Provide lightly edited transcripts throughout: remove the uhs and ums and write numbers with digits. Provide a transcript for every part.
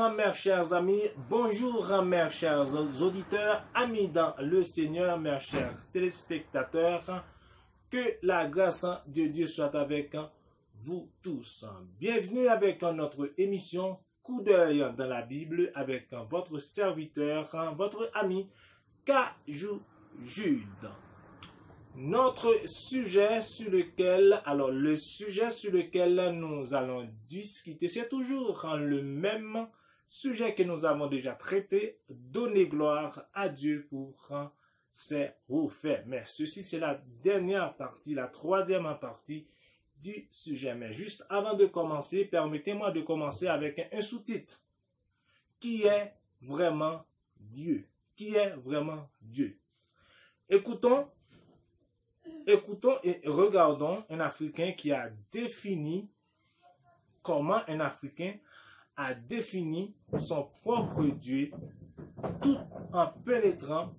mes chers amis, bonjour mes chers auditeurs, amis dans le Seigneur, mes chers téléspectateurs, que la grâce de Dieu soit avec vous tous. Bienvenue avec notre émission Coup d'œil dans la Bible avec votre serviteur, votre ami Kajou Jude. Notre sujet sur lequel, le sujet sur lequel nous allons discuter, c'est toujours le même sujet que nous avons déjà traité, donner gloire à Dieu pour ses faits. Mais ceci, c'est la dernière partie, la troisième partie du sujet. Mais juste avant de commencer, permettez-moi de commencer avec un sous-titre. Qui est vraiment Dieu? Qui est vraiment Dieu? Écoutons et regardons un Africain qui a défini comment un Africain a défini son propre Dieu tout en pénétrant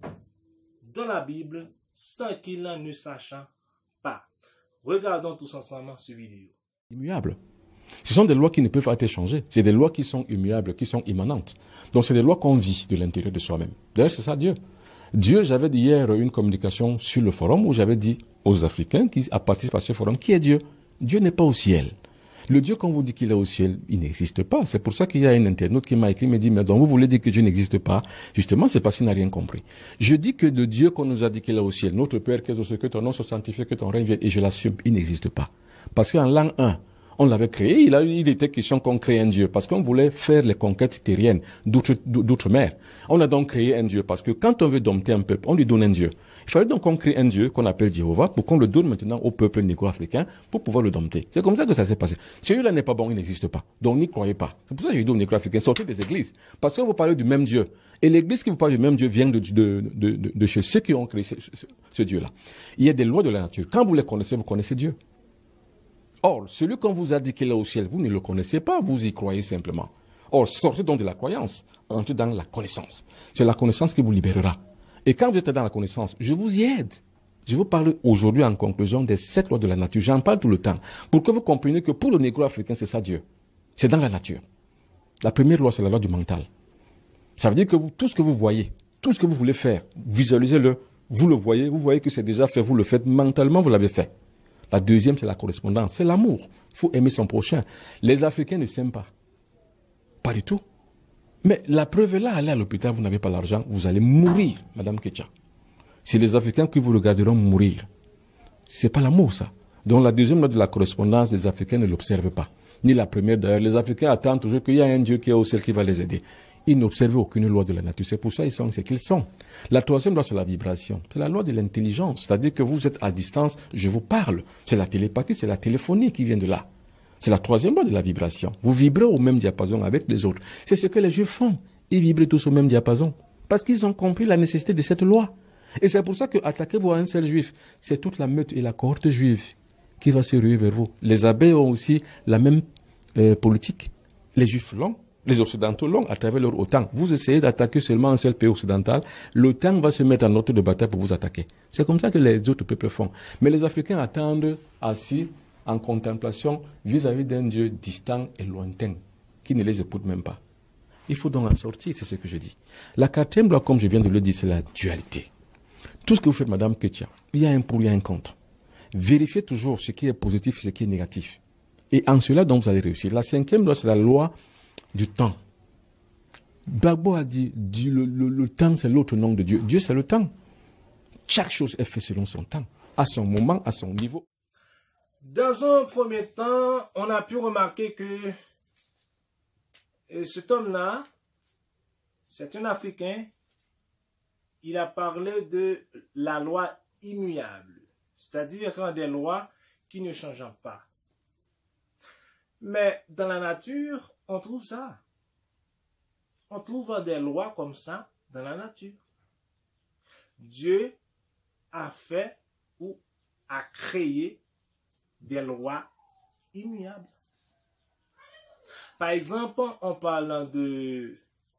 dans la Bible sans qu'il ne sache pas. Regardons tous ensemble cette vidéo. Immuables. Ce sont des lois qui ne peuvent pas être changées. C'est des lois qui sont immuables, qui sont immanentes. Donc c'est des lois qu'on vit de l'intérieur de soi-même. D'ailleurs, c'est ça Dieu. Dieu, j'avais dit hier une communication sur le forum où j'avais dit aux Africains qui participent à ce forum, qui est Dieu? Dieu n'est pas au ciel. Le Dieu qu'on vous dit qu'il est au ciel, il n'existe pas. C'est pour ça qu'il y a un internaute qui m'a écrit, me dit, mais donc vous voulez dire que Dieu n'existe pas? Justement, c'est parce qu'il n'a rien compris. Je dis que le Dieu qu'on nous a dit qu'il est au ciel, notre Père, que ton nom soit sanctifié, que ton règne vienne, et je l'assume, il n'existe pas. Parce qu'en l'an 1, on l'avait créé, il était question qu'on crée un Dieu, parce qu'on voulait faire les conquêtes terriennes d'outre-mer. On a donc créé un Dieu, parce que quand on veut dompter un peuple, on lui donne un Dieu. Il fallait donc qu'on crée un Dieu qu'on appelle Jéhovah, pour qu'on le donne maintenant au peuple négro-africain, pour pouvoir le dompter. C'est comme ça que ça s'est passé. Celui-là n'est pas bon, il n'existe pas. Donc n'y croyez pas. C'est pour ça que j'ai dit aux négro-africains, sortez des églises. Parce que vous parlez du même Dieu. Et l'église qui vous parle du même Dieu vient de chez ceux qui ont créé ce Dieu-là. Il y a des lois de la nature. Quand vous les connaissez, vous connaissez Dieu. Or, celui qu'on vous a dit qu'il est au ciel, vous ne le connaissez pas, vous y croyez simplement. Or, sortez donc de la croyance, entrez dans la connaissance. C'est la connaissance qui vous libérera. Et quand vous êtes dans la connaissance, je vous y aide. Je vous parle aujourd'hui en conclusion des 7 lois de la nature. J'en parle tout le temps. Pour que vous compreniez que pour le négro-africain, c'est ça Dieu. C'est dans la nature. La première loi, c'est la loi du mental. Ça veut dire que tout ce que vous voyez, tout ce que vous voulez faire, visualisez-le, vous le voyez que c'est déjà fait, vous le faites mentalement, vous l'avez fait. La deuxième, c'est la correspondance, c'est l'amour. Il faut aimer son prochain. Les Africains ne s'aiment pas. Pas du tout. Mais la preuve est là, allez à l'hôpital, vous n'avez pas l'argent, vous allez mourir, Madame Ketcha. C'est les Africains qui vous regarderont mourir. C'est pas l'amour, ça. Donc la deuxième loi de la correspondance, les Africains ne l'observent pas. Ni la première d'ailleurs. Les Africains attendent toujours qu'il y a un Dieu qui est au ciel qui va les aider. Ils n'observent aucune loi de la nature. C'est pour ça qu'ils sont ce qu'ils sont. La troisième loi, c'est la vibration. C'est la loi de l'intelligence. C'est-à-dire que vous êtes à distance, je vous parle. C'est la télépathie, c'est la téléphonie qui vient de là. C'est la troisième loi de la vibration. Vous vibrez au même diapason avec les autres. C'est ce que les Juifs font. Ils vibrent tous au même diapason. Parce qu'ils ont compris la nécessité de cette loi. Et c'est pour ça que attaquez-vous à un seul Juif. C'est toute la meute et la cohorte juive qui va se ruer vers vous. Les abeilles ont aussi la même politique. Les Juifs l'ont. Les Occidentaux l'ont à travers leur OTAN. Vous essayez d'attaquer seulement un seul pays occidental, l'OTAN va se mettre en ordre de bataille pour vous attaquer. C'est comme ça que les autres peuples font. Mais les Africains attendent assis en contemplation vis-à-vis d'un Dieu distant et lointain, qui ne les écoute même pas. Il faut donc en sortir, c'est ce que je dis. La quatrième loi, comme je viens de le dire, c'est la dualité. Tout ce que vous faites, Madame Ketcha, il y a un pour, il y a un contre. Vérifiez toujours ce qui est positif et ce qui est négatif. Et en cela, donc, vous allez réussir. La cinquième loi, c'est la loi du temps. Gbagbo a dit, le temps c'est l'autre nom de Dieu. Dieu c'est le temps. Chaque chose est faite selon son temps, à son moment, à son niveau. Dans un premier temps, on a pu remarquer que cet homme-là, c'est un Africain, il a parlé de la loi immuable, c'est-à-dire des lois qui ne changent pas. Mais dans la nature, on trouve ça. On trouve des lois comme ça dans la nature. Dieu a fait ou a créé des lois immuables. Par exemple, on parle de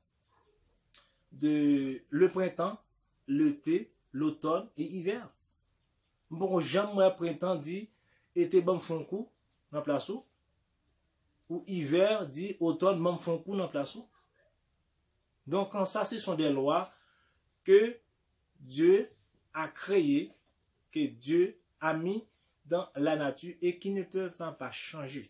le printemps, l'été, l'automne et l'hiver. Bon, j'aime le printemps dit, été bon fond coup, dans place où. ou hiver, dit automne, même font coup dans place. Donc, ça, ce sont des lois que Dieu a créées, que Dieu a mis dans la nature et qui ne peuvent pas changer.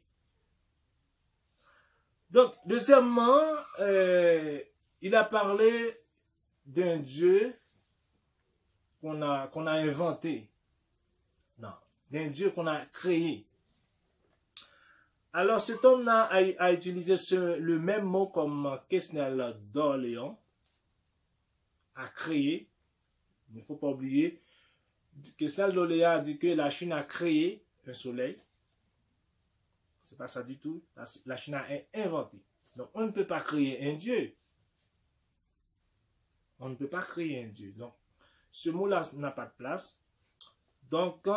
Donc, deuxièmement, il a parlé d'un Dieu qu'on a inventé. Non, d'un Dieu qu'on a créé. Alors, cet homme-là a utilisé le même mot comme Quesnel d'Orléans, a créé. Il ne faut pas oublier, Quesnel d'Orléans a dit que la Chine a créé un soleil. C'est pas ça du tout. La Chine a inventé. Donc, on ne peut pas créer un Dieu. On ne peut pas créer un Dieu. Donc, ce mot-là n'a pas de place. Donc,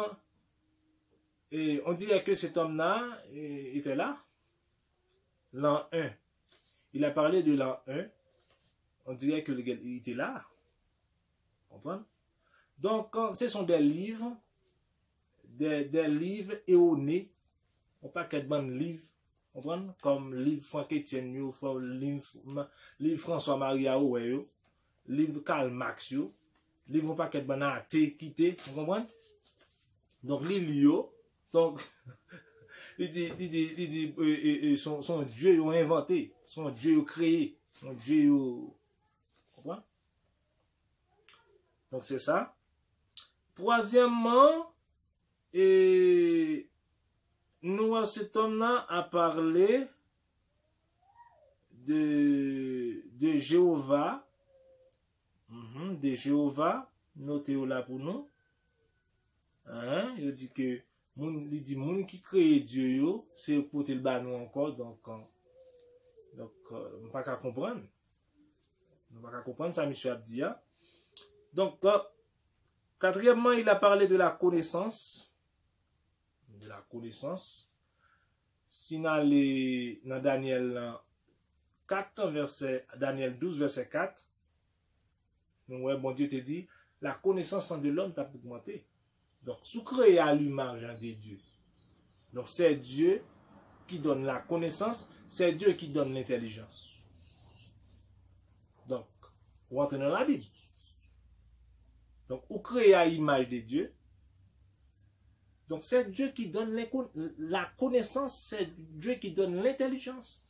on dirait que cet homme-là était là. L'an 1. Il a parlé de l'an 1. On dirait qu'il était là. Vous comprenez? Donc, ce sont des livres, des livres erronés. On pas qu'être bon livre, comprenez? Comme livre Franck Etienne, livre François-Marie Aoué, livre Karl Marx, livre pas qu'être bon à quitté, vous comprenez? Donc, les lios, donc, il dit, son Dieu ont inventé, son Dieu ont créé, son Dieu ont, comprenez? Donc, c'est ça. Troisièmement, nous, cet homme-là a parlé de Jéhovah. De Jéhovah. Notez-le là pour nous. Il dit que il dit moun qui crée Dieu, c'est pour te le bas nous encore. Donc, on ne va pas comprendre. On ne va pas comprendre ça, monsieur Abdia. Donc, quatrièmement, il a parlé de la connaissance. De la connaissance. Si dans Daniel 4, Daniel 12, verset 4, ouais, bon Dieu te dit, la connaissance de l'homme t'a augmenté. Donc, sous créé à l'image de Dieu. Donc, c'est Dieu qui donne la connaissance, c'est Dieu qui donne l'intelligence. Donc, on rentre dans la Bible. Donc, on crée à l'image de Dieu. Donc, c'est Dieu qui donne la connaissance, c'est Dieu qui donne l'intelligence.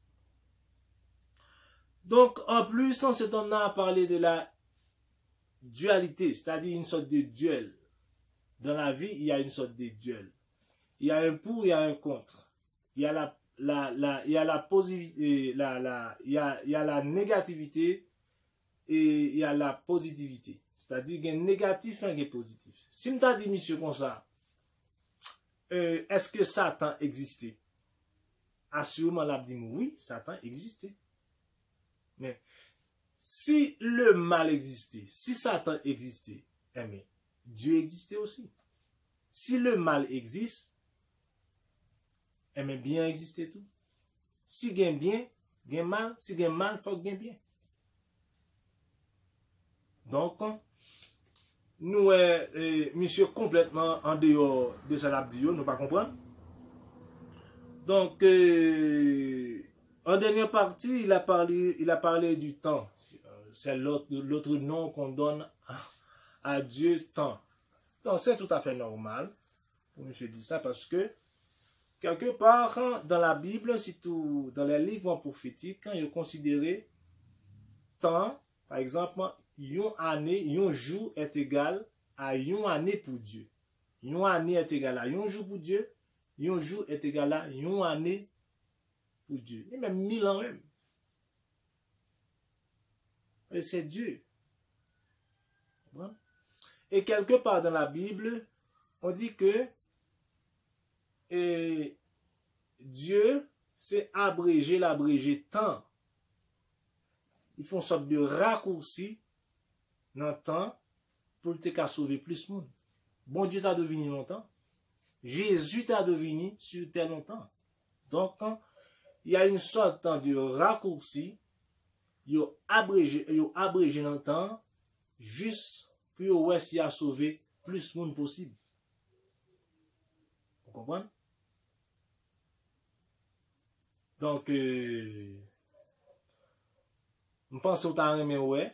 Donc, en plus, cet homme-là a parlé de la dualité, c'est-à-dire une sorte de duel. Dans la vie, il y a une sorte de duel. Il y a un pour, il y a un contre. Il y a il y a la positivité, il y a la négativité et il y a la positivité. C'est-à-dire qu'il y a un négatif et un positif. Si je t'ai dit, monsieur, comme ça, est-ce que Satan existait? Assurément, l'a dit oui, Satan existait. Mais si le mal existait, si Satan existait, eh bien, Dieu existait aussi. Si le mal existe, eh bien, bien existait tout. Si il y a bien, il y a mal. Si il y a mal, il faut qu'il y ait bien. Donc, nous, monsieur, complètement en dehors de ça, nous ne pas comprendre. Donc, en dernière partie, il a parlé du temps. C'est l'autre nom qu'on donne à Dieu, temps. Donc, c'est tout à fait normal pour monsieur dire ça parce que quelque part dans la Bible, surtout dans les livres prophétiques, quand il est considéré temps, par exemple, une année, un jour est égal à une année pour Dieu. Une année est égal à un jour pour Dieu. Un jour est égal à une année pour Dieu. Et même 1000 ans même. Et c'est Dieu. Et quelque part dans la Bible, on dit que Dieu, c'est l'abrégé temps. Ils font une sorte de raccourci dans le temps pour te sauver plus de monde. Bon Dieu t'a devenu longtemps. Jésus t'a devenu sur tel longtemps. Donc, il y a une sorte de raccourci, il a abrégé dans le temps, juste pour essayer à sauver plus de monde possible. Vous comprenez? Donc, je pense que tu as aimé, ouais.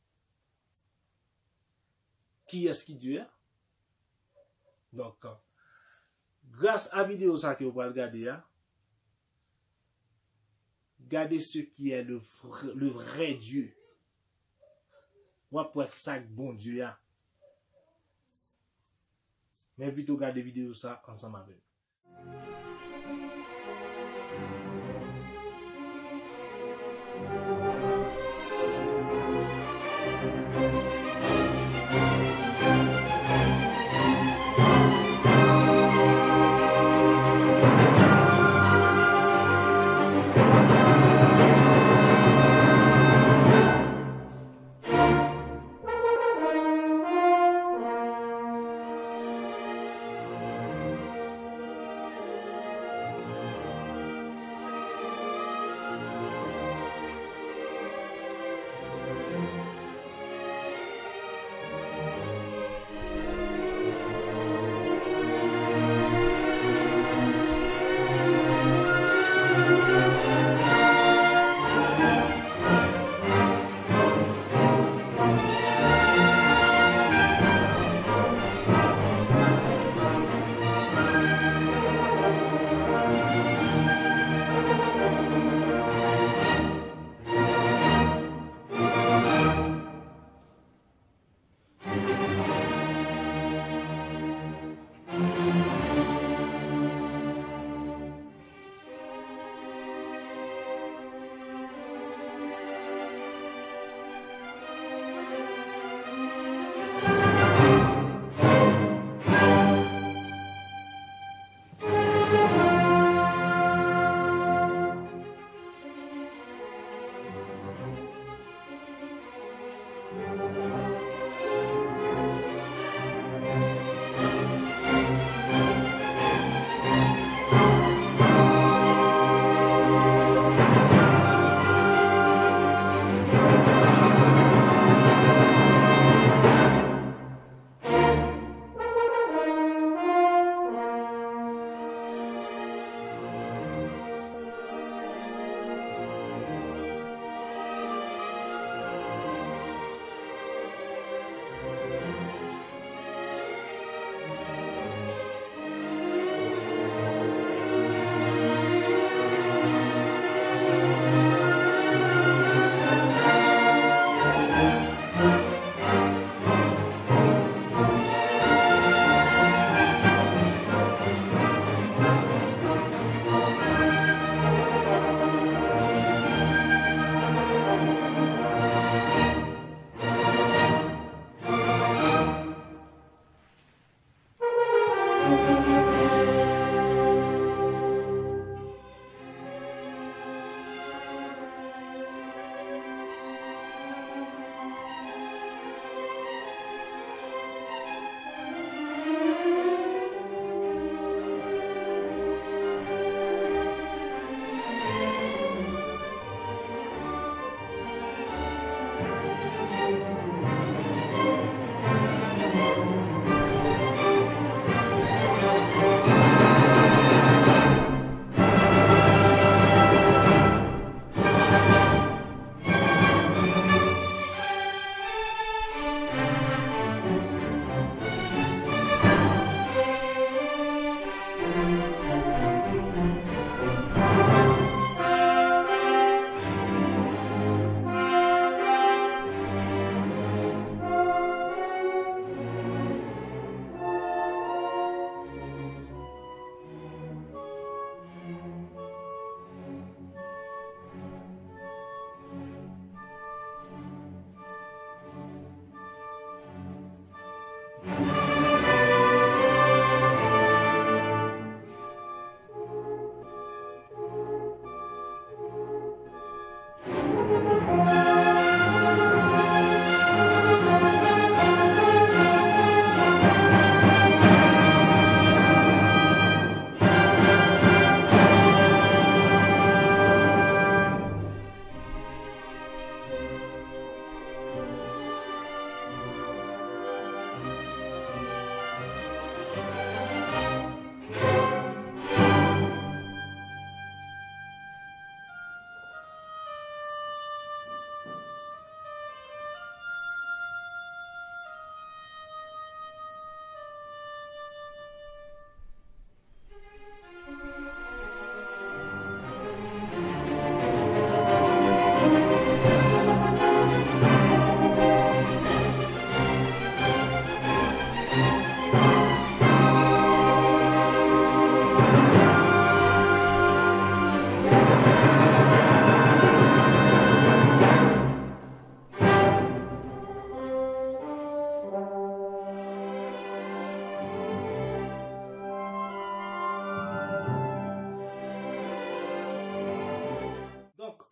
Qui est-ce qui Dieu? Donc, grâce à la vidéo ça que vous pouvez regarder, regardez ce qui est le vrai Dieu. Ou pour être ça bon Dieu. Mais vite regarder la vidéo ça ensemble avec.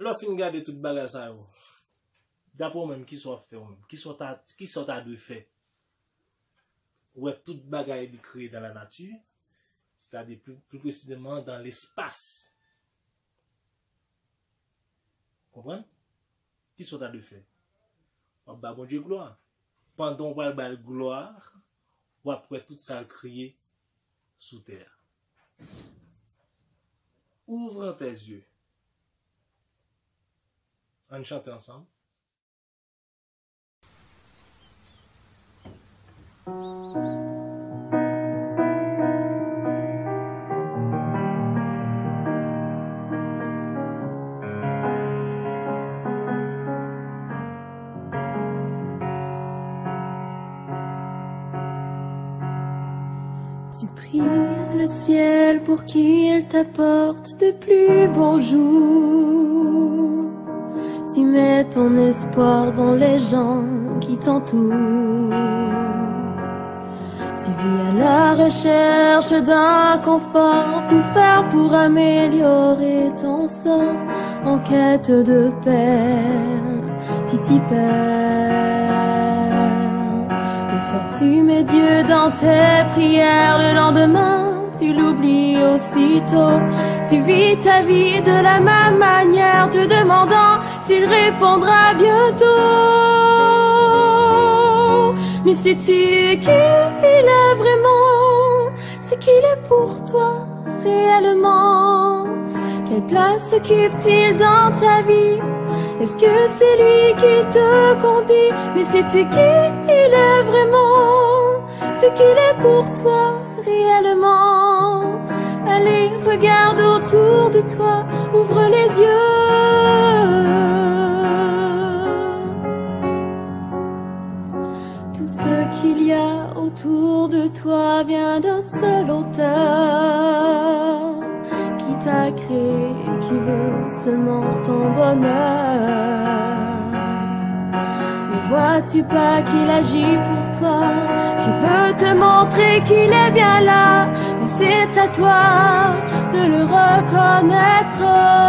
l'on fin garder tout bagage ça, d'après même qui soit fait, qui soit à de fait. Ouais, tout bagage est créé dans la nature, c'est-à-dire plus précisément dans l'espace. Comprenez? Qui soit à de fait. Bah, bon Dieu, gloire. Pendant on va le gloire, ou après tout ça crier sous terre. Ouvre tes yeux. On chante ensemble. Tu pries le ciel pour qu'il t'apporte de plus beaux jours. Tu mets ton espoir dans les gens qui t'entourent. Tu vis à la recherche d'un confort, tout faire pour améliorer ton sort. En quête de paix, tu t'y perds. Le soir tu mets Dieu dans tes prières, le lendemain tu l'oublies aussitôt. Tu vis ta vie de la même manière, te demandant s'il répondra bientôt. Mais sais-tu qui il est vraiment? C'est qu'il est pour toi réellement? Quelle place occupe-t-il dans ta vie? Est-ce que c'est lui qui te conduit? Mais sais-tu qui il est vraiment? C'est qu'il est pour toi réellement. Allez, regarde autour de toi, ouvre les yeux. Tout ce qu'il y a autour de toi vient d'un seul auteur qui t'a créé et qui veut seulement ton bonheur. Mais vois-tu pas qu'il agit pour toi, qu'il veut te montrer qu'il est bien là? Mais c'est à toi de le reconnaître.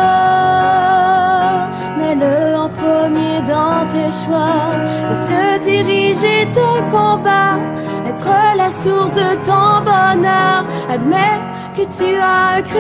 Mets-le en premier dans tes choix, laisse-le diriger tes combats, être la source de ton bonheur. Admets que tu as un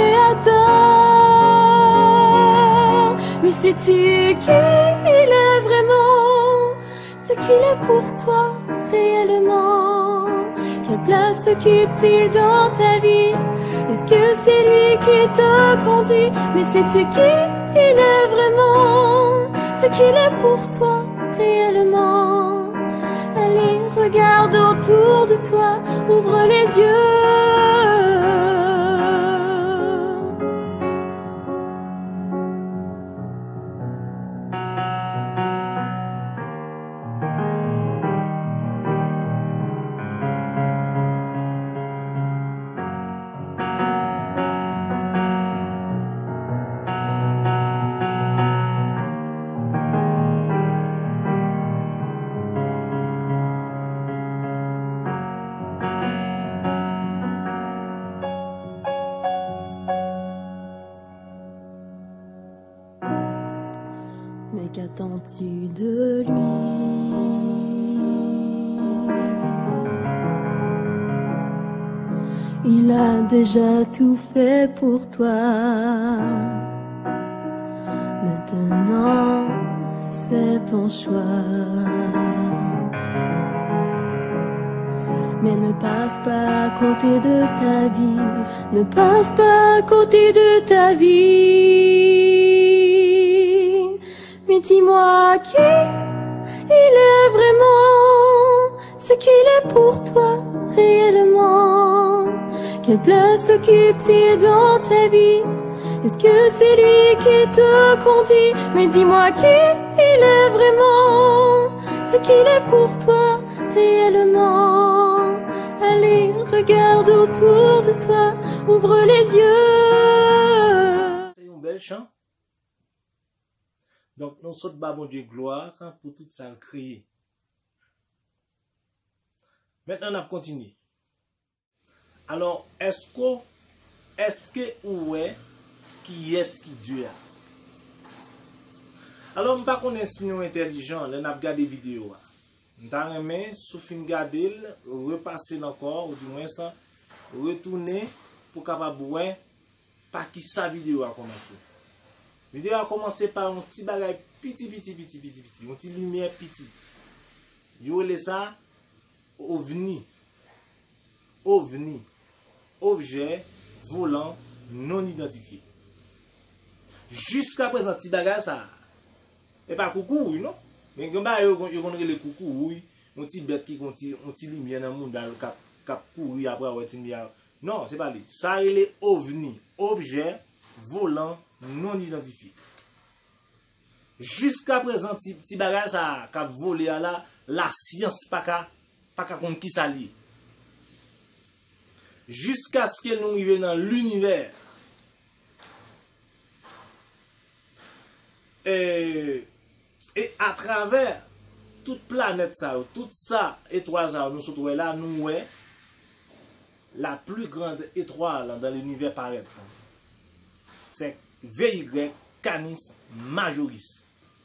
créateur. Mais sais-tu qui il est vraiment? Ce qu'il est pour toi réellement? Quelle place occupe-t-il dans ta vie? Est-ce que c'est lui qui te conduit? Mais sais-tu qui il est vraiment? Ce qu'il est pour toi réellement? Allez, regarde autour de toi, ouvre les yeux. Mais qu'attends-tu de lui? Il a déjà tout fait pour toi. Maintenant, c'est ton choix. Mais ne passe pas à côté de ta vie. Ne passe pas à côté de ta vie. Mais dis-moi qui il est vraiment? Ce qu'il est pour toi réellement? Quelle place occupe-t-il dans ta vie? Est-ce que c'est lui qui te conduit? Mais dis-moi qui il est vraiment? Ce qu'il est pour toi réellement? Allez, regarde autour de toi, ouvre les yeux. C'est un bel chant. Donc, nous sommes bon Dieu gloire pour tout ça crier. Maintenant, on a continué. Alors, est-ce que où est qui est-ce qui Dieu a? Alors, je ne sais pas si nous sommes intelligents, nous avons regardé des vidéos. Nous avons aimé, sous fin regarder, repasser encore, ou du moins ça, retourner pour capable voir par qui sa vidéo a commencé. La vidéo a commencé par un petit bagage petit, une petite lumière petit. Yo le ça ovni, objet volant non identifié. Jusqu'à présent, petit bagage ça. Et pas coucou, non? Mais quand yo connaît le coucou, oui, un petit bête qui continue, un petit lumière dans le monde cap courir après avoir lumière. Non, c'est pas lui. Ça il est ovni, objet volant non identifié. Jusqu'à présent, petit bagage ça a volé à la science pas qu'à compte qui ça lit. Jusqu'à ce qu'elle nous arrive dans l'univers. Et à travers toute planète ça, toute ça étoile ça, nous sommes là, nous ouais la plus grande étoile dans l'univers paraît. C'est VY Canis Majoris.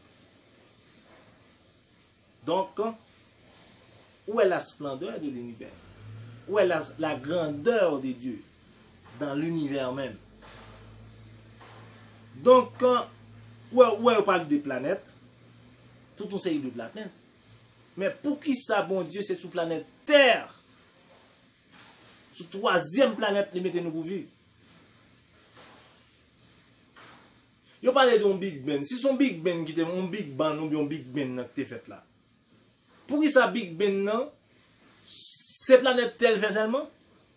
Donc, où est la splendeur de l'univers? Où est la grandeur de Dieu dans l'univers même? Donc, où on parle de planètes, tout on sait de planètes. Mais pour qui ça, bon Dieu, c'est sous planète Terre? Sous troisième planète, les mettez nous pour vivre. Yo parle d'un Big Ben. Si son Big Ben qui était un Big Bang ou bien un Big Ben qui était fait là. Pour qui ça Big Ben non? C'est planète Terre fait seulement?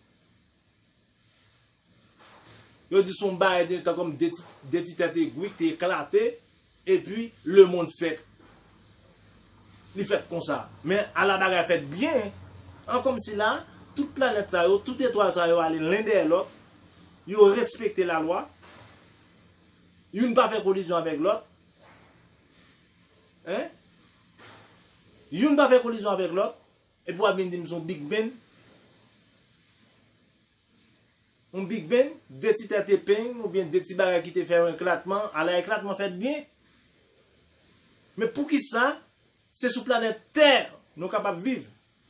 Yo dit son bail est comme d'entité Greek qui éclaté et puis le monde fait. Il fait comme ça. Mais à la bagarre fait bien. En comme si là, toute planète ça, toute étoile ça aller l'un derrière l'autre. Yo respecter la loi. Une pas fait collision avec l'autre. Hein? Une pas fait collision avec l'autre. Et pour venir dire son Big Ben. Un Big Ben, des petits têtes peignes ou bien des petits bagages qui te fait un éclatement. À l'éclatement fait bien. Mais pour qui ça? C'est sous planète Terre nous sommes capables de vivre.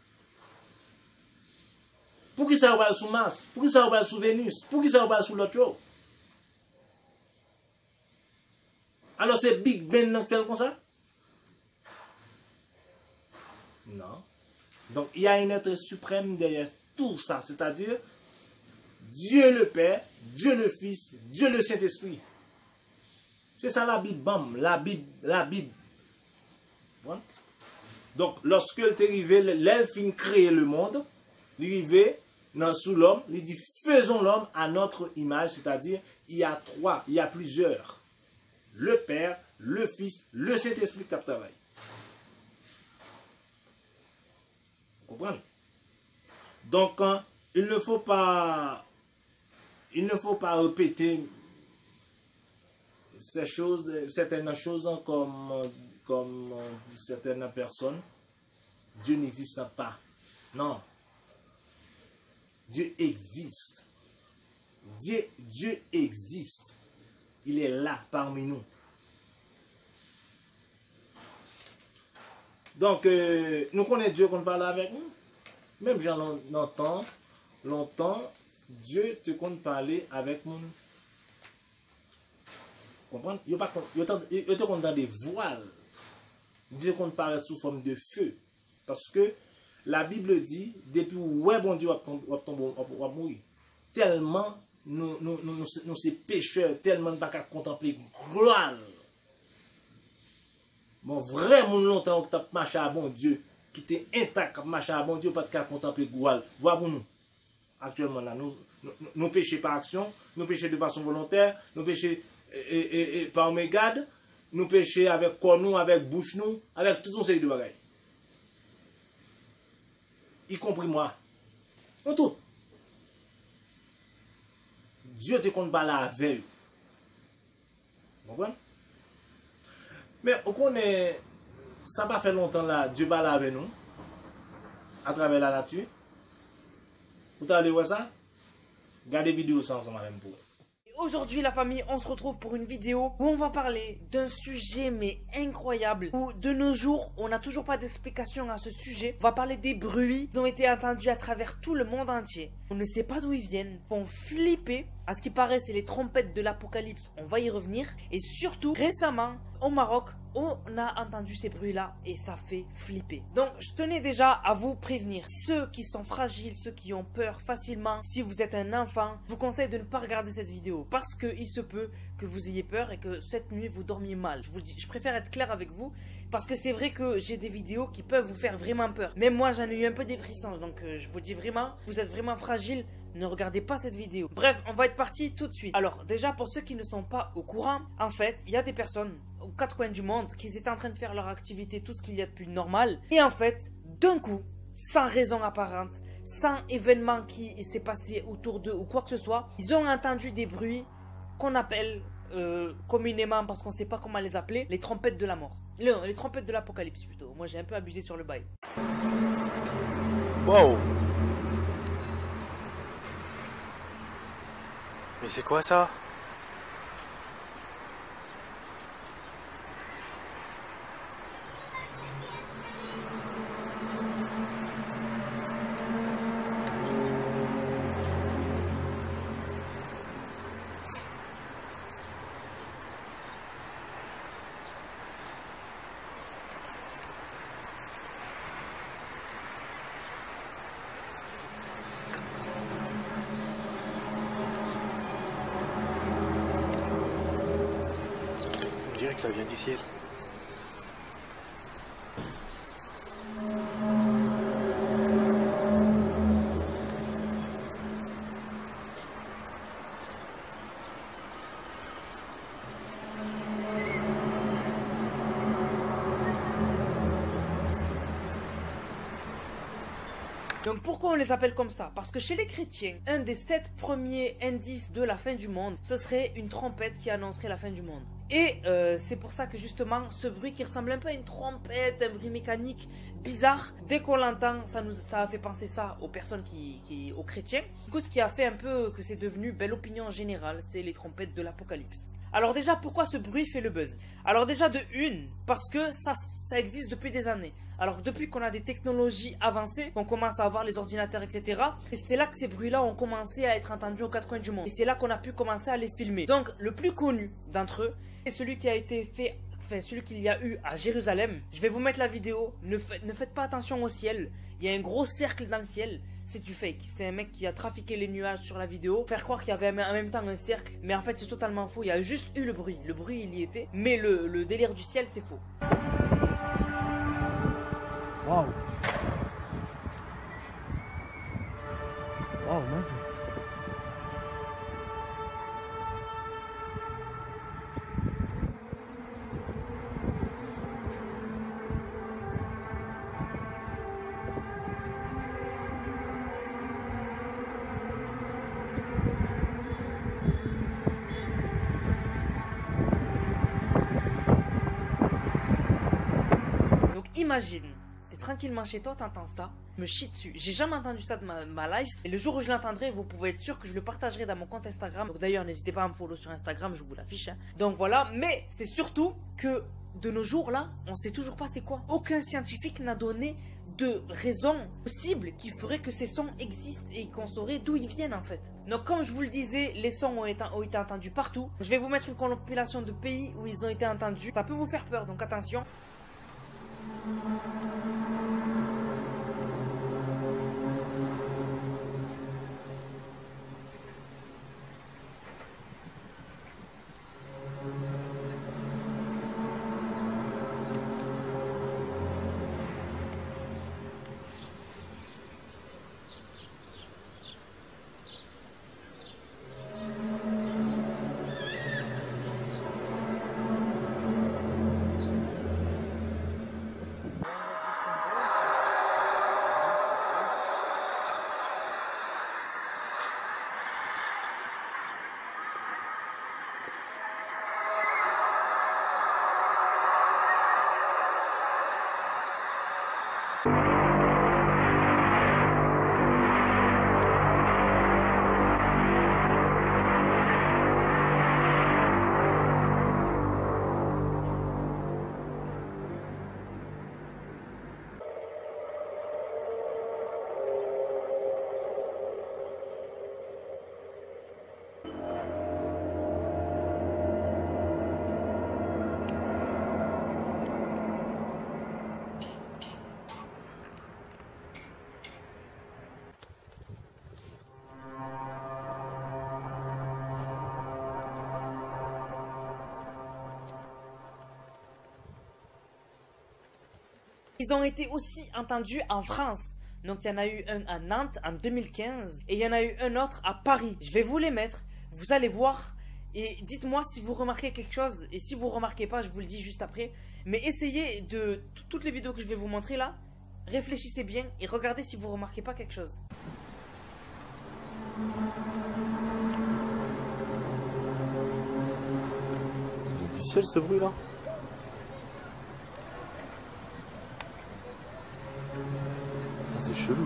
Pour qui ça va sous Mars? Pour qui ça va sous Vénus? Pour qui ça va sous l'autre chose? Alors c'est Big Ben qui fait comme ça? Non. Donc il y a un être suprême derrière tout ça, c'est-à-dire Dieu le Père, Dieu le Fils, Dieu le Saint-Esprit. C'est ça la Bible, bam, la Bible. Voilà. Donc lorsque elle est arrivé, l'elfe créé le monde, il est arrivé sous l'homme, il dit faisons l'homme à notre image, c'est-à-dire il y a plusieurs. Le Père, le Fils, le Saint-Esprit qui travaille. Vous comprenez? Donc, il ne faut pas répéter certaines choses comme certaines personnes. Dieu n'existe pas. Non. Dieu existe. Dieu existe. Il est là parmi nous. Donc, nous connaissons Dieu qu'on parle avec nous. Même j'en entends longtemps, Dieu te compte parler avec nous. Comprenez? Il te compte dans des voiles. Dieu compte parler sous forme de feu. Parce que la Bible dit, depuis où bon Dieu va mourir. Tellement nous sommes pécheurs, tellement nous ne pouvons pas contempler gloire. Mon vrai monde longtemps que tu as marché à bon Dieu, qui était intact, qui marché à bon Dieu, pas de contempler gloire. Voilà pour nous. Actuellement là, nous péchons par action, nous péchons de façon volontaire, nous péchons par mégarde, nous péchons avec corps nous, avec bouche nous, avec tout un série de bagages. Y compris moi. Nous tout. Dieu te compte pas la veille. Vous comprenez? Mais on connaît, ça n'a pas fait longtemps là, Dieu parle avec nous, à travers la nature. Vous allez voir ça? Regardez vidéo ça ensemble même pour. Aujourd'hui la famille, on se retrouve pour une vidéo où on va parler d'un sujet mais incroyable, où de nos jours on n'a toujours pas d'explication à ce sujet. On va parler des bruits qui ont été entendus à travers tout le monde entier. On ne sait pas d'où ils viennent, font flipper. À ce qui paraît, c'est les trompettes de l'apocalypse, on va y revenir. Et surtout, récemment, au Maroc, on a entendu ces bruits-là et ça fait flipper. Donc, je tenais déjà à vous prévenir. Ceux qui sont fragiles, ceux qui ont peur facilement, si vous êtes un enfant, je vous conseille de ne pas regarder cette vidéo parce qu'il se peut que vous ayez peur et que cette nuit, vous dormiez mal. Je vous dis, je préfère être clair avec vous parce que c'est vrai que j'ai des vidéos qui peuvent vous faire vraiment peur. Même moi, j'en ai eu un peu des frissons. Donc, je vous dis vraiment, vous êtes vraiment fragile. Ne regardez pas cette vidéo. Bref, on va être parti tout de suite. Alors, déjà, pour ceux qui ne sont pas au courant, en fait, il y a des personnes aux quatre coins du monde qui étaient en train de faire leur activité, tout ce qu'il y a de plus normal. Et en fait, d'un coup, sans raison apparente, sans événement qui s'est passé autour d'eux ou quoi que ce soit, ils ont entendu des bruits qu'on appelle communément, parce qu'on ne sait pas comment les appeler, les trompettes de la mort. Non, les trompettes de l'apocalypse plutôt. Moi, j'ai un peu abusé sur le bail. Wow! Mais c'est quoi ça? On dirait que ça vient du ciel. Donc pourquoi on les appelle comme ça? Parce que chez les chrétiens, un des 7 premiers indices de la fin du monde, ce serait une trompette qui annoncerait la fin du monde. Et c'est pour ça que justement, ce bruit qui ressemble un peu à une trompette, un bruit mécanique bizarre, dès qu'on l'entend, ça a fait penser ça aux personnes aux chrétiens. Du coup, ce qui a fait un peu que c'est devenu belle opinion générale, c'est les trompettes de l'apocalypse. Alors déjà, pourquoi ce bruit fait le buzz? Alors déjà de une, parce que ça existe depuis des années. Alors depuis qu'on a des technologies avancées, qu'on commence à avoir les ordinateurs, etc. Et c'est là que ces bruits-là ont commencé à être entendus aux quatre coins du monde. Et c'est là qu'on a pu commencer à les filmer. Donc le plus connu d'entre eux, c'est celui qui a été fait, enfin celui qu'il y a eu à Jérusalem. Je vais vous mettre la vidéo, ne faites pas attention au ciel. Il y a un gros cercle dans le ciel. C'est du fake, c'est un mec qui a trafiqué les nuages sur la vidéo, faire croire qu'il y avait en même temps un cercle, mais en fait c'est totalement faux, il y a juste eu le bruit il y était, mais le délire du ciel c'est faux. Waouh. Waouh, mince. Imagine, t'es tranquillement chez toi, t'entends ça, me chie dessus. J'ai jamais entendu ça de ma life. Et le jour où je l'entendrai, vous pouvez être sûr que je le partagerai dans mon compte Instagram. Donc d'ailleurs, n'hésitez pas à me follow sur Instagram, je vous l'affiche. Hein. Donc voilà, mais c'est surtout que de nos jours là, on sait toujours pas c'est quoi. Aucun scientifique n'a donné de raison possible qui ferait que ces sons existent et qu'on saurait d'où ils viennent en fait. Donc comme je vous le disais, les sons ont été entendus partout. Je vais vous mettre une compilation de pays où ils ont été entendus. Ça peut vous faire peur, donc attention. Ils ont été aussi entendus en France. Donc il y en a eu un à Nantes en 2015 et il y en a eu un autre à Paris. Je vais vous les mettre, vous allez voir et dites-moi si vous remarquez quelque chose. Et si vous remarquez pas, je vous le dis juste après. Mais essayez de toutes les vidéos que je vais vous montrer là, réfléchissez bien et regardez si vous remarquez pas quelque chose. C'est du ciel ce bruit là. C'est chelou.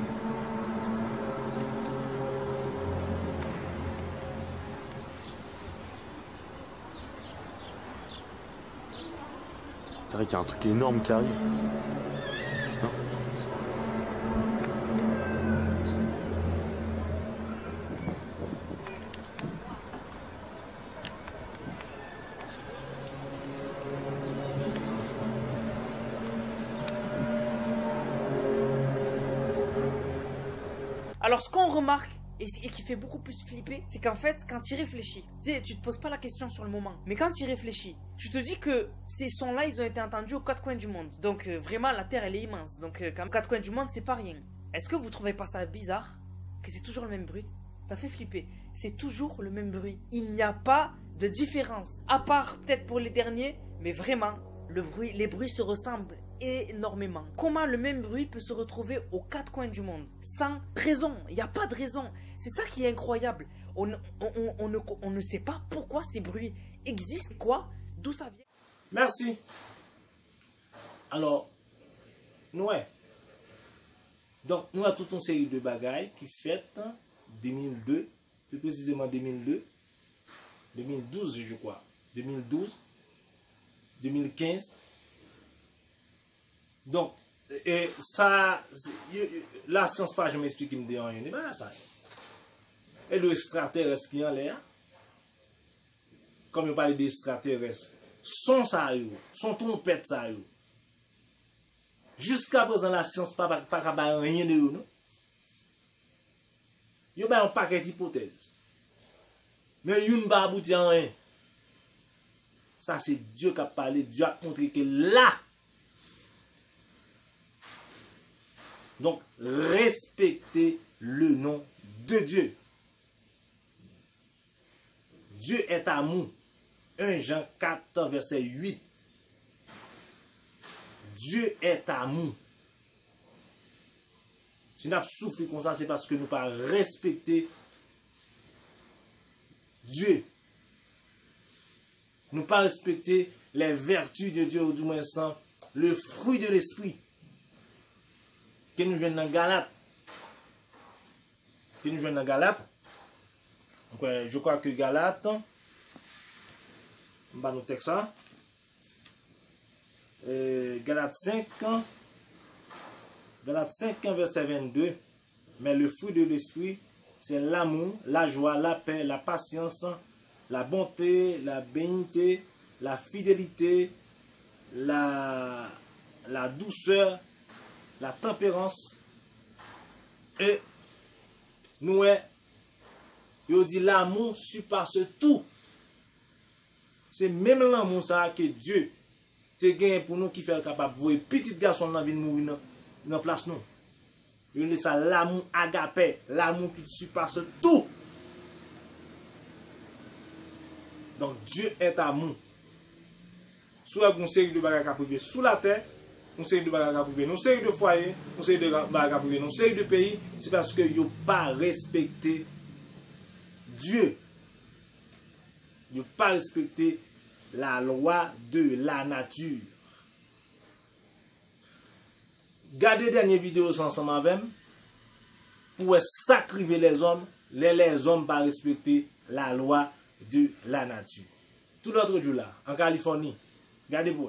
C'est vrai qu'il y a un truc énorme qui arrive. Putain. Alors ce qu'on remarque et qui fait beaucoup plus flipper, c'est qu'en fait quand tu réfléchis, tu te poses pas la question sur le moment, mais quand tu réfléchis, tu te dis que ces sons-là ils ont été entendus aux quatre coins du monde. Donc vraiment la terre elle est immense, donc quand aux quatre coins du monde c'est pas rien. Est-ce que vous trouvez pas ça bizarre que c'est toujours le même bruit? Ça fait flipper, c'est toujours le même bruit. Il n'y a pas de différence, à part peut-être pour les derniers, mais vraiment les bruits se ressemblent énormément. Comment le même bruit peut se retrouver aux quatre coins du monde sans raison? Il n'y a pas de raison. C'est ça qui est incroyable. On ne sait pas pourquoi ces bruits existent, quoi, d'où ça vient. Merci. Alors, donc, nous avons toute une série de bagailles qui fêtent 2002, plus précisément 2002, 2012 je crois, 2012, 2015. Donc, et ça, la science pas, je m'explique, il me dit rien, ben ça. Et le extraterrestre qui est en l'air, comme je parle d'extraterrestre, son ça yo, son trompette ça yo. Jusqu'à présent, la science pas rien de yo, non? Yo ben un paquet d'hypothèses. Mais yon pas abouti en rien. Ça c'est Dieu qui a parlé, Dieu a montré que là. Donc, respectez le nom de Dieu. Dieu est amour. 1 Jean 4, verset 8. Dieu est amour. Si nous avons souffert comme ça, c'est parce que nous n'avons pas respecté Dieu. Nous n'avons pas respecté les vertus de Dieu, ou du moins sans le fruit de l'esprit. Que nous jouons dans Galate. Que nous jouons dans Galate. Donc, je crois que Galate, on va nous texte ça. Galate 5, verset 22. Mais le fruit de l'esprit, c'est l'amour, la joie, la paix, la patience, la bonté, la bénignité, la fidélité, la douceur, la tempérance. Et nous, il dit l'amour surpasse tout. C'est même l'amour ça que Dieu te gagne pour nous qui fait capable de voir petit garçon dans la vie mourir dans place nous. Il dit ça l'amour agapé, l'amour qui surpasse tout. Donc Dieu est amour. Soit une série de bagages à priver sous la terre, une série de bagages à priver, une série de foyers, une série de bagages à priver, une série de pays, c'est parce que ils n'ont pas respecté Dieu. Ils n'ont pas respecté la loi de la nature. Gardez dernière vidéo ensemble avec moi pour sacrifier les hommes ne pas respecter la loi de la nature. Tout l'autre jour là, en Californie, gardez-vous.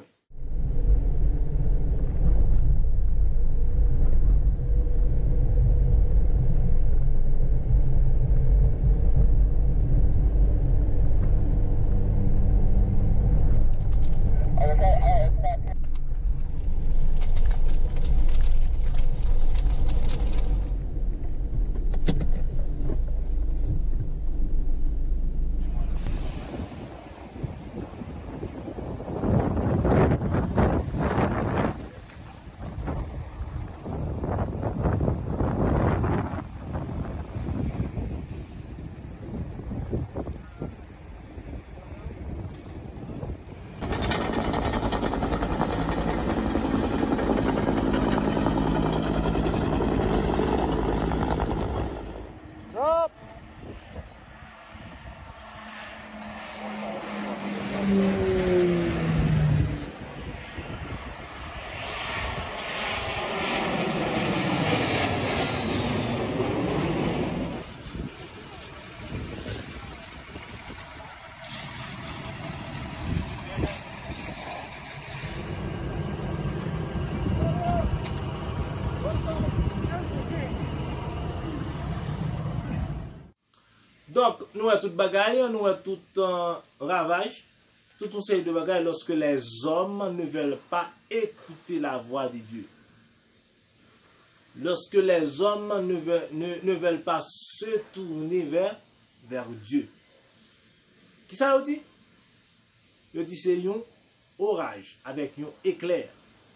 Donc, nous avons tout bagaille, nous avons tout ravage, tout un série de bagaille lorsque les hommes ne veulent pas écouter la voix de Dieu. Lorsque les hommes ne veulent pas se tourner vers Dieu. Qui ça dit? Il dit c'est un orage avec un éclair.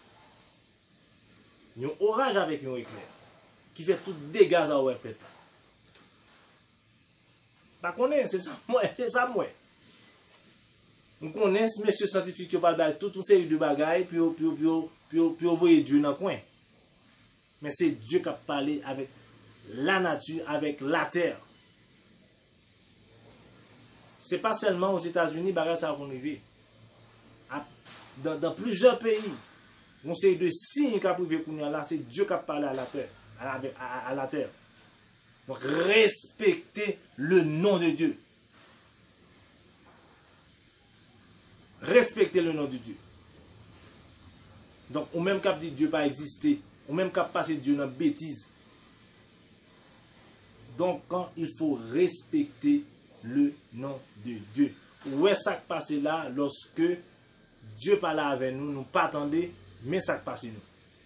Un orage avec un éclair. Qui fait tout dégâts à ouais peut-être. Pas connaît, c'est ça moi, c'est ça moi. On connaît monsieur scientifique qui parle toute une série de bagailles puis envoyer Dieu dans le coin. Mais c'est Dieu qui a parlé avec la nature, avec la terre. Ce n'est pas seulement aux États-Unis, ça qu'on vit. Dans plusieurs pays, on sait de signes qui a privé là, c'est Dieu qui a parlé à la terre. À la terre. Donc respectez le nom de Dieu. Respectez le nom de Dieu. Donc, au même cap dit Dieu pas exister. Ou même qu'à passer Dieu dans la bêtise. Donc, quand il faut respecter le nom de Dieu. Où est-ce que passe là lorsque Dieu parle avec nous, nous pas attendre, mais ça passe nous.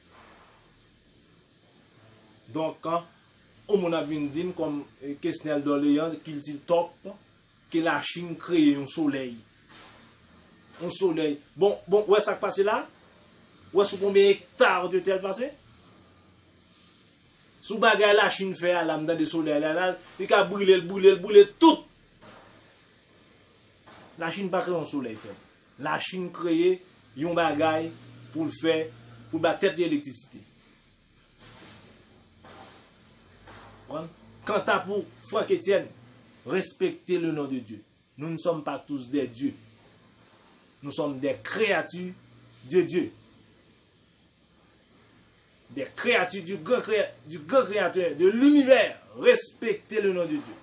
Donc, quand on a bien dit, comme Quesnel d'Orléans, qu'il dit top, que la Chine crée un soleil. Un soleil. Bon, où est-ce que passe là? Où est-ce combien d'hectares de terre passé? Sous bagay la Chine fait à l'âme dans le soleil, il a brûlé tout. La Chine pas créé un soleil. La Chine crée un bagay pour le faire, pour la tête d'électricité. Quant à pour foi chrétienne, respectez le nom de Dieu. Nous ne sommes pas tous des dieux. Nous sommes des créatures de Dieu. Des créatures du grand créateur de l'univers. Respectez le nom de Dieu.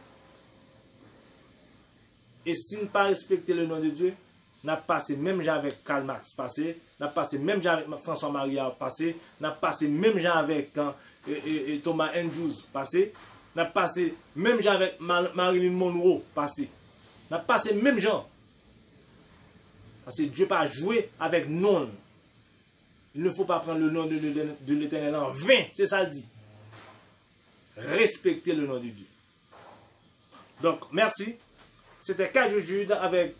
Et si nous ne pas respecter le nom de Dieu, n'a passé même gens avec Karl Marx passé, n'a passé même gens avec François Maria passé, n'a passé même gens avec Thomas Andrews passé, n'a passé même gens avec Marilyn Monroe passé, n'a passé même gens. Parce que Dieu pas joué avec non. Il ne faut pas prendre le nom de l'Éternel en vain, c'est ça le dit. Respectez le nom de Dieu. Donc, merci. C'était Kajou Jude avec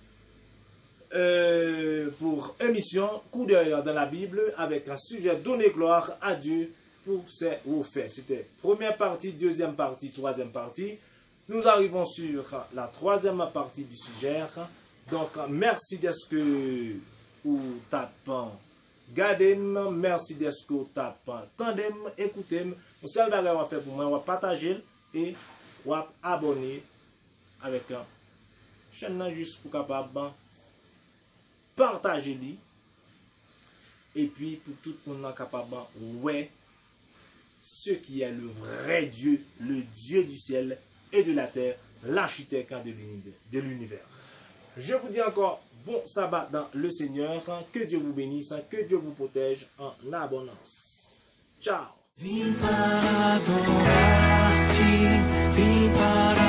pour émission Coup d'œil dans la Bible avec un sujet donner gloire à Dieu pour ses faits. C'était première partie, deuxième partie, troisième partie. Nous arrivons sur la troisième partie du sujet. Donc, merci d'être que vous tapez. Gardez-moi, merci d'être que vous tapez. Tendez-moi, écoutez-moi. Vous savez ce que vous faire pour moi. Vous partager et vous abonner avec un chaîne juste pour capable partager et puis pour tout le monde capable ouais ce qui est le vrai Dieu, le Dieu du ciel et de la terre, l'architecte de l'univers. Je vous dis encore bon sabbat dans le Seigneur, que Dieu vous bénisse, que Dieu vous protège en abondance. Ciao.